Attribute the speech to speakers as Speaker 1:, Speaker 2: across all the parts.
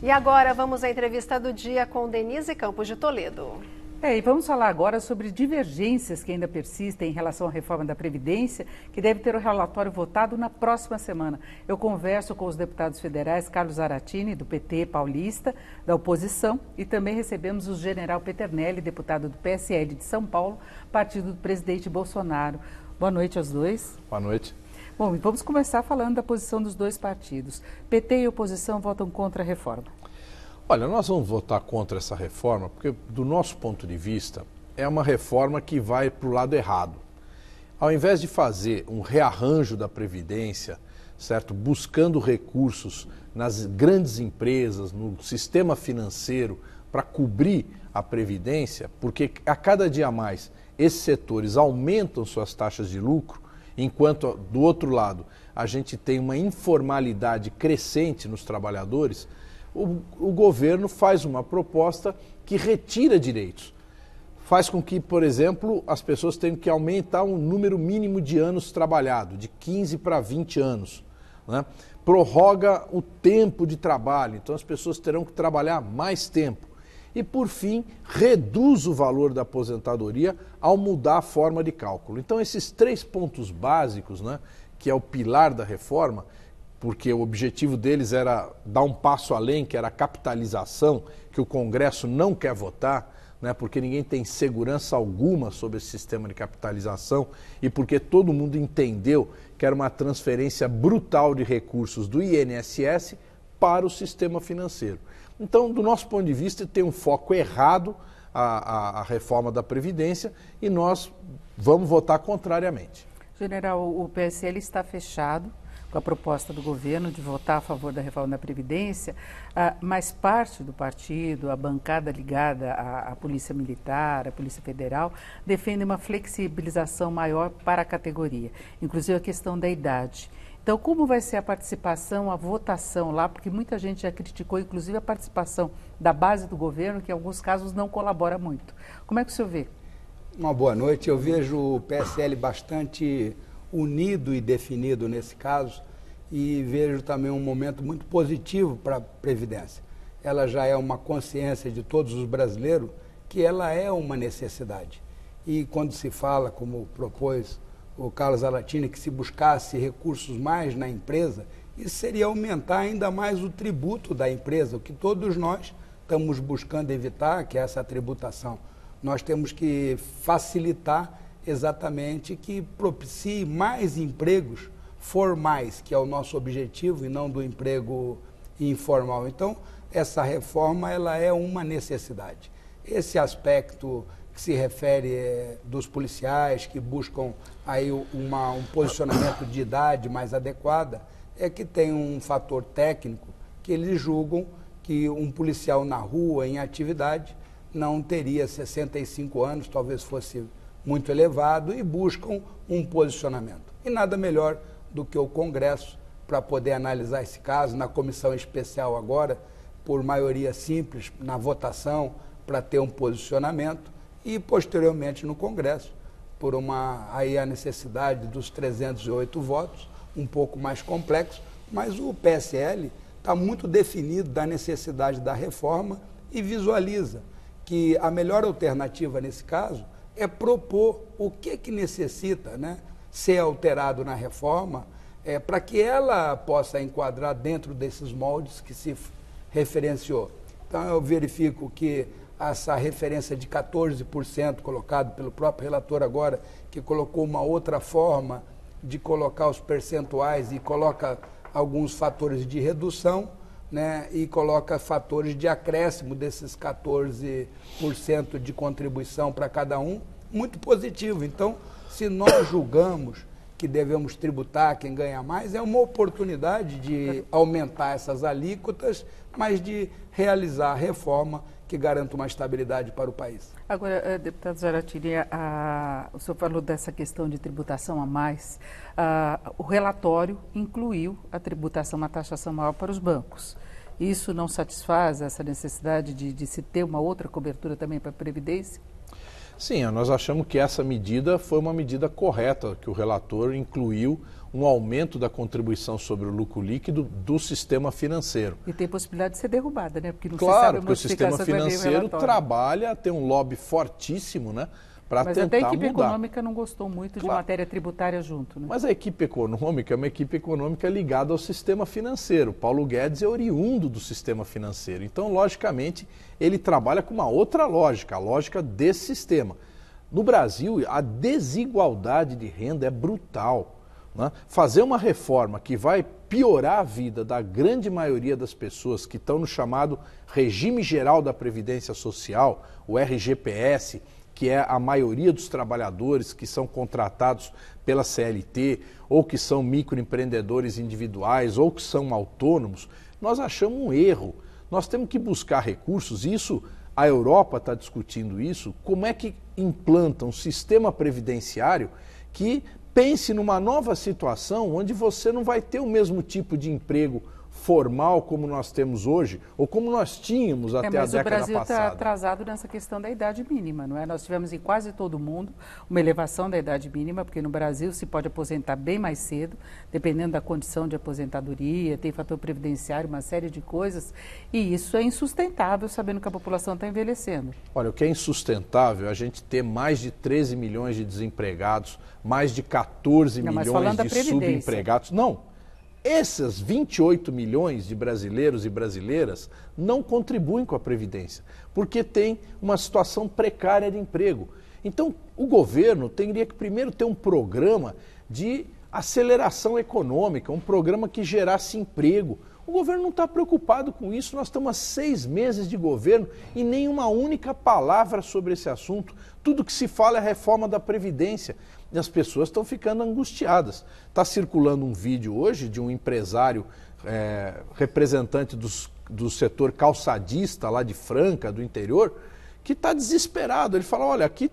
Speaker 1: E agora vamos à entrevista do dia com Denise Campos de Toledo.
Speaker 2: E vamos falar agora sobre divergências que ainda persistem em relação à reforma da Previdência, que deve ter o relatório votado na próxima semana. Eu converso com os deputados federais Carlos Zaratini, do PT paulista, da oposição, e também recebemos o general Peternelli, deputado do PSL de São Paulo, partido do presidente Bolsonaro. Boa noite aos dois.
Speaker 3: Boa noite.
Speaker 2: Bom, e vamos começar falando da posição dos dois partidos. PT e oposição votam contra a reforma.
Speaker 3: Olha, nós vamos votar contra essa reforma porque, do nosso ponto de vista, é uma reforma que vai para o lado errado. Ao invés de fazer um rearranjo da Previdência, certo, buscando recursos nas grandes empresas, no sistema financeiro, para cobrir a Previdência, porque a cada dia mais esses setores aumentam suas taxas de lucro, enquanto, do outro lado, a gente tem uma informalidade crescente nos trabalhadores, o governo faz uma proposta que retira direitos. Faz com que, por exemplo, as pessoas tenham que aumentar o número mínimo de anos trabalhado, de 15 para 20 anos. Né? Prorroga o tempo de trabalho, então as pessoas terão que trabalhar mais tempo. E, por fim, reduz o valor da aposentadoria ao mudar a forma de cálculo. Então, esses três pontos básicos, né, que é o pilar da reforma, porque o objetivo deles era dar um passo além, que era a capitalização, que o Congresso não quer votar, né, porque ninguém tem segurança alguma sobre esse sistema de capitalização e porque todo mundo entendeu que era uma transferência brutal de recursos do INSS para o sistema financeiro. Então, do nosso ponto de vista, tem um foco errado a reforma da Previdência e nós vamos votar contrariamente.
Speaker 2: General, o PSL está fechado com a proposta do governo de votar a favor da reforma da Previdência, mas parte do partido, a bancada ligada à Polícia Militar, à Polícia Federal, defende uma flexibilização maior para a categoria, inclusive a questão da idade. Então, como vai ser a participação, a votação lá? Porque muita gente já criticou, inclusive, a participação da base do governo, que em alguns casos não colabora muito. Como é que o senhor vê?
Speaker 4: Uma boa noite. Eu vejo o PSL bastante unido e definido nesse caso e vejo também um momento muito positivo para a Previdência. Ela já é uma consciência de todos os brasileiros que ela é uma necessidade. E quando se fala, como propôs o Carlos Zaratini, que se buscasse recursos mais na empresa, isso seria aumentar ainda mais o tributo da empresa, o que todos nós estamos buscando evitar, que é essa tributação. Nós temos que facilitar exatamente que propicie mais empregos formais, que é o nosso objetivo, e não do emprego informal. Então, essa reforma ela é uma necessidade. Esse aspecto que se refere dos policiais que buscam aí um posicionamento de idade mais adequada, é que tem um fator técnico que eles julgam que um policial na rua, em atividade, não teria 65 anos, talvez fosse muito elevado, e buscam um posicionamento. E nada melhor do que o Congresso para poder analisar esse caso, na comissão especial agora, por maioria simples, na votação, para ter um posicionamento, e posteriormente no Congresso, por aí a necessidade dos 308 votos, um pouco mais complexo, mas o PSL está muito definido da necessidade da reforma e visualiza que a melhor alternativa nesse caso é propor o que necessita, né, ser alterado na reforma para que ela possa enquadrar dentro desses moldes que se referenciou. Então eu verifico que essa referência de 14% colocado pelo próprio relator agora, que colocou uma outra forma de colocar os percentuais e coloca alguns fatores de redução, né, e coloca fatores de acréscimo desses 14% de contribuição para cada um, muito positivo. Então, se nós julgamos que devemos tributar quem ganha mais, é uma oportunidade de aumentar essas alíquotas, mas de realizar a reforma que garanta uma estabilidade para o país.
Speaker 2: Agora, deputado Zaratini, o senhor falou dessa questão de tributação a mais. O relatório incluiu a tributação, uma taxação maior para os bancos. Isso não satisfaz essa necessidade de se ter uma outra cobertura também para a Previdência?
Speaker 3: Sim, nós achamos que essa medida foi uma medida correta, que o relator incluiu um aumento da contribuição sobre o lucro líquido do sistema financeiro.
Speaker 2: E tem possibilidade de ser derrubada, né? Porque não
Speaker 3: claro,
Speaker 2: se sabe
Speaker 3: porque o sistema financeiro trabalha, tem um lobby fortíssimo, né? Para tentar mudar.
Speaker 2: Mas até a equipe econômica não gostou muito de matéria tributária junto, né?
Speaker 3: Mas a equipe econômica é uma equipe econômica ligada ao sistema financeiro. Paulo Guedes é oriundo do sistema financeiro. Então, logicamente, ele trabalha com uma outra lógica, a lógica desse sistema. No Brasil, a desigualdade de renda é brutal, né? Fazer uma reforma que vai piorar a vida da grande maioria das pessoas que estão no chamado Regime Geral da Previdência Social, o RGPS, que é a maioria dos trabalhadores que são contratados pela CLT, ou que são microempreendedores individuais, ou que são autônomos, nós achamos um erro. Nós temos que buscar recursos, isso, a Europa está discutindo isso, como é que implanta um sistema previdenciário que pense numa nova situação onde você não vai ter o mesmo tipo de emprego formal como nós temos hoje, ou como nós tínhamos até a década passada.
Speaker 2: Mas o Brasil está atrasado nessa questão da idade mínima, não é? Nós tivemos em quase todo mundo uma elevação da idade mínima, porque no Brasil se pode aposentar bem mais cedo, dependendo da condição de aposentadoria, tem fator previdenciário, uma série de coisas, e isso é insustentável, sabendo que a população está envelhecendo.
Speaker 3: Olha, o que é insustentável é a gente ter mais de 13 milhões de desempregados, mais de 14 milhões de subempregados. Não. Esses 28 milhões de brasileiros e brasileiras não contribuem com a Previdência, porque tem uma situação precária de emprego. Então, o governo teria que primeiro ter um programa de aceleração econômica, um programa que gerasse emprego. O governo não está preocupado com isso, nós estamos há 6 meses de governo e nenhuma única palavra sobre esse assunto. Tudo que se fala é a reforma da Previdência. E as pessoas estão ficando angustiadas. Está circulando um vídeo hoje de um empresário representante do setor calçadista lá de Franca, do interior, que está desesperado. Ele fala, olha, aqui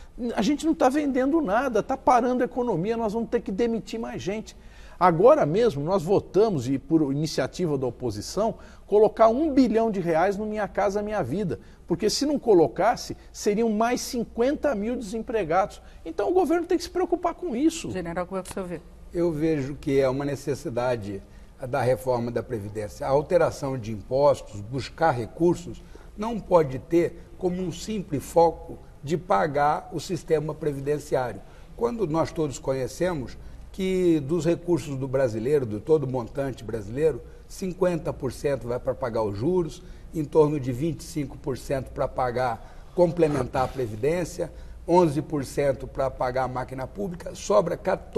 Speaker 3: a gente não está vendendo nada, está parando a economia, nós vamos ter que demitir mais gente. Agora mesmo nós votamos, e por iniciativa da oposição, colocar R$1 bilhão no Minha Casa Minha Vida, porque se não colocasse, seriam mais 50 mil desempregados. Então o governo tem que se preocupar com isso.
Speaker 2: General, como é que o senhor vê?
Speaker 4: Eu vejo que é uma necessidade da reforma da Previdência. A alteração de impostos, buscar recursos, não pode ter como um simples foco de pagar o sistema previdenciário. Quando nós todos conhecemos que dos recursos do brasileiro, de todo o montante brasileiro, 50% vai para pagar os juros, em torno de 25% para pagar, complementar a Previdência, 11% para pagar a máquina pública, sobra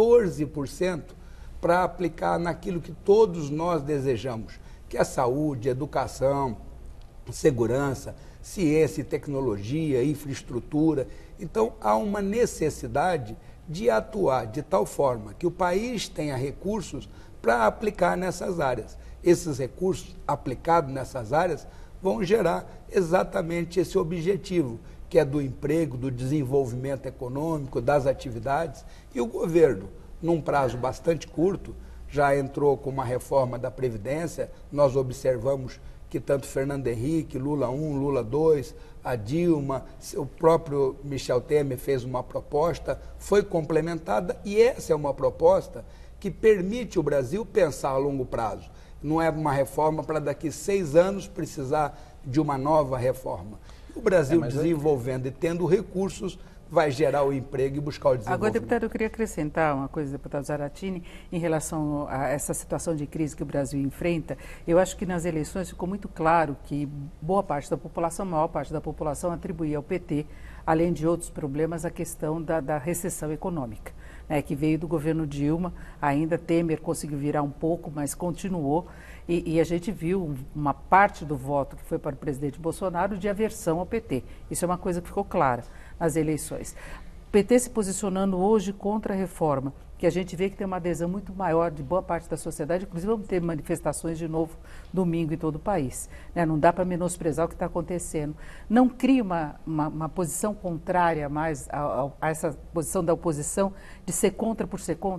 Speaker 4: 14% para aplicar naquilo que todos nós desejamos, que é saúde, educação, segurança, ciência e tecnologia, infraestrutura. Então, há uma necessidade de atuar de tal forma que o país tenha recursos para aplicar nessas áreas. Esses recursos aplicados nessas áreas vão gerar exatamente esse objetivo, que é do emprego, do desenvolvimento econômico, das atividades. E o governo, num prazo bastante curto, já entrou com uma reforma da Previdência. Nós observamos que tanto Fernando Henrique, Lula 1, Lula 2, a Dilma, o próprio Michel Temer fez uma proposta, foi complementada, e essa é uma proposta que permite o Brasil pensar a longo prazo. Não é uma reforma para daqui 6 anos precisar de uma nova reforma. O Brasil desenvolvendo e tendo recursos vai gerar o emprego e buscar o desenvolvimento.
Speaker 2: Agora, deputado, eu queria acrescentar uma coisa, deputado Zaratini, em relação a essa situação de crise que o Brasil enfrenta. Eu acho que nas eleições ficou muito claro que boa parte da população, maior parte da população, atribuía ao PT, além de outros problemas, a questão da recessão econômica, né, que veio do governo Dilma. Ainda Temer conseguiu virar um pouco, mas continuou. E a gente viu uma parte do voto que foi para o presidente Bolsonaro de aversão ao PT. Isso é uma coisa que ficou clara nas eleições. O PT se posicionando hoje contra a reforma, que a gente vê que tem uma adesão muito maior de boa parte da sociedade, inclusive vamos ter manifestações de novo domingo em todo o país, né? Não dá para menosprezar o que está acontecendo. Não cria uma posição contrária mais a essa posição da oposição de ser contra por ser contra?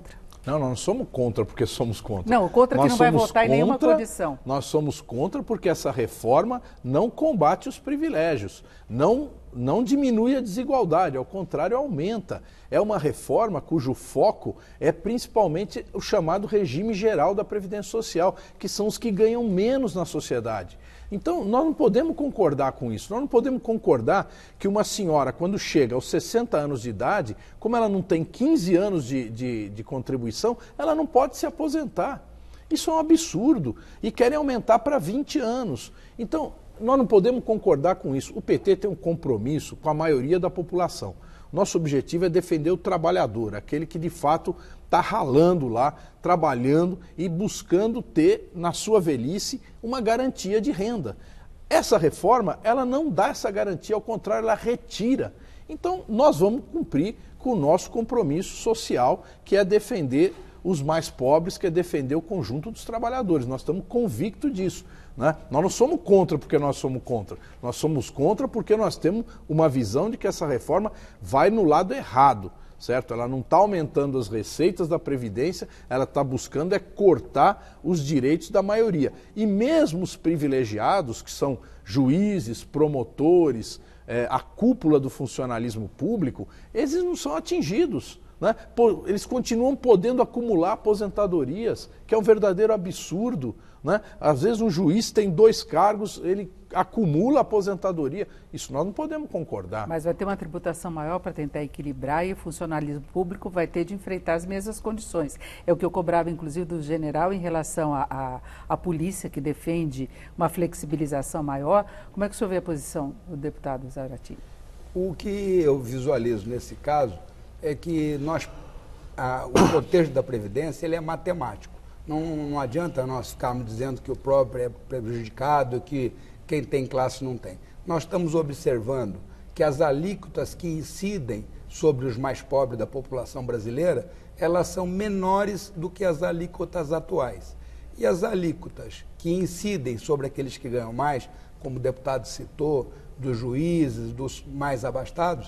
Speaker 3: Não, nós não somos contra porque somos contra.
Speaker 2: Não, contra que não vai votar em nenhuma condição.
Speaker 3: Nós somos contra porque essa reforma não combate os privilégios, não diminui a desigualdade, ao contrário, aumenta. É uma reforma cujo foco é principalmente o chamado regime geral da Previdência Social, que são os que ganham menos na sociedade. Então, nós não podemos concordar com isso. Nós não podemos concordar que uma senhora, quando chega aos 60 anos de idade, como ela não tem 15 anos de contribuição, ela não pode se aposentar. Isso é um absurdo. E querem aumentar para 20 anos. Então, nós não podemos concordar com isso. O PT tem um compromisso com a maioria da população. Nosso objetivo é defender o trabalhador, aquele que de fato está ralando lá, trabalhando e buscando ter, na sua velhice, uma garantia de renda. Essa reforma, ela não dá essa garantia, ao contrário, ela retira. Então, nós vamos cumprir com o nosso compromisso social, que é defender os mais pobres, que é defender o conjunto dos trabalhadores. Nós estamos convictos disso. Né? Nós não somos contra porque nós somos contra. Nós somos contra porque nós temos uma visão de que essa reforma vai no lado errado, certo? Ela não está aumentando as receitas da Previdência, ela está buscando cortar os direitos da maioria. E mesmo os privilegiados, que são juízes, promotores, a cúpula do funcionalismo público, eles não são atingidos. Né? Eles continuam podendo acumular aposentadorias, que é um verdadeiro absurdo. Né? Às vezes um juiz tem 2 cargos, ele acumula aposentadoria. Isso nós não podemos concordar.
Speaker 2: Mas vai ter uma tributação maior para tentar equilibrar e o funcionalismo público vai ter de enfrentar as mesmas condições. É o que eu cobrava, inclusive, do general em relação à polícia, que defende uma flexibilização maior. Como é que o senhor vê a posição do deputado Zaratini?
Speaker 4: O que eu visualizo nesse caso é que o contexto da Previdência ele é matemático. Não adianta nós ficarmos dizendo que o próprio é prejudicado, que quem tem classe não tem. Nós estamos observando que as alíquotas que incidem sobre os mais pobres da população brasileira, elas são menores do que as alíquotas atuais. E as alíquotas que incidem sobre aqueles que ganham mais, como o deputado citou, dos juízes, dos mais abastados,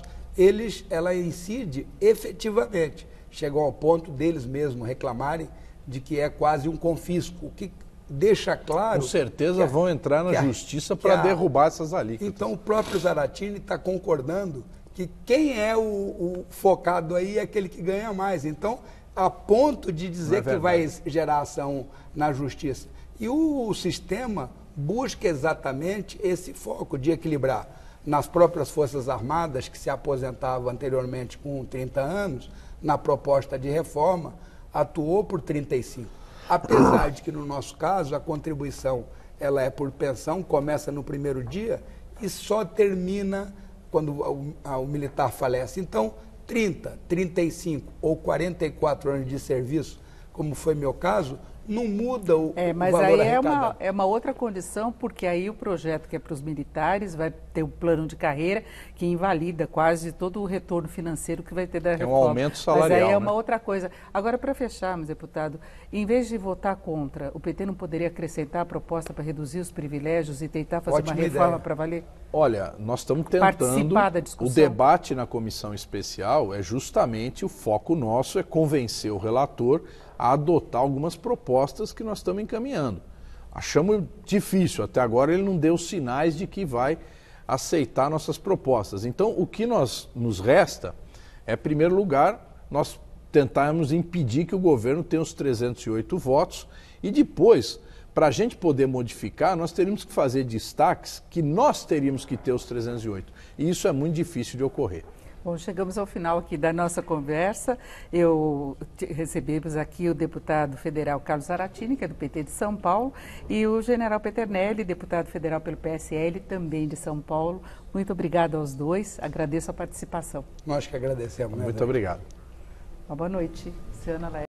Speaker 4: ela incide efetivamente. Chegou ao ponto deles mesmos reclamarem de que é quase um confisco, o que deixa claro...
Speaker 3: Com certeza vão entrar na justiça para derrubar essas alíquotas.
Speaker 4: Então o próprio Zaratini está concordando que quem é o focado aí é aquele que ganha mais. Então, a ponto de dizer que vai gerar ação na justiça. E o sistema busca exatamente esse foco de equilibrar. Nas próprias Forças Armadas, que se aposentavam anteriormente com 30 anos, na proposta de reforma, atuou por 35. Apesar de que, no nosso caso, a contribuição ela é por pensão, começa no primeiro dia e só termina quando o militar falece. Então, 30, 35 ou 44 anos de serviço, como foi meu caso, não muda o
Speaker 2: mas
Speaker 4: valor
Speaker 2: aí
Speaker 4: arrecadado.
Speaker 2: é uma outra condição, porque aí o projeto que é para os militares vai ter um plano de carreira que invalida quase todo o retorno financeiro que vai ter da reforma.
Speaker 3: É um aumento salarial.
Speaker 2: Mas aí é uma outra coisa. Agora, para fecharmos, deputado, em vez de votar contra, o PT não poderia acrescentar a proposta para reduzir os privilégios e tentar fazer uma reforma para valer?
Speaker 3: Olha, nós estamos tentando...
Speaker 2: Participar da discussão.
Speaker 3: O debate na comissão especial é justamente o foco nosso, é convencer o relator a adotar algumas propostas que nós estamos encaminhando. Achamos difícil, até agora ele não deu sinais de que vai aceitar nossas propostas. Então, o que nos resta é, em primeiro lugar, nós tentarmos impedir que o governo tenha os 308 votos e depois, para a gente poder modificar, nós teríamos que fazer destaques que nós teríamos que ter os 308. E isso é muito difícil de ocorrer.
Speaker 2: Bom, chegamos ao final aqui da nossa conversa. Recebemos aqui o deputado federal Carlos Zaratini, que é do PT de São Paulo, e o general Peternelli, deputado federal pelo PSL, também de São Paulo. Muito obrigado aos dois, agradeço a participação.
Speaker 4: Nós que agradecemos.
Speaker 3: Muito obrigado.
Speaker 2: Uma boa noite, Luciana Laerte.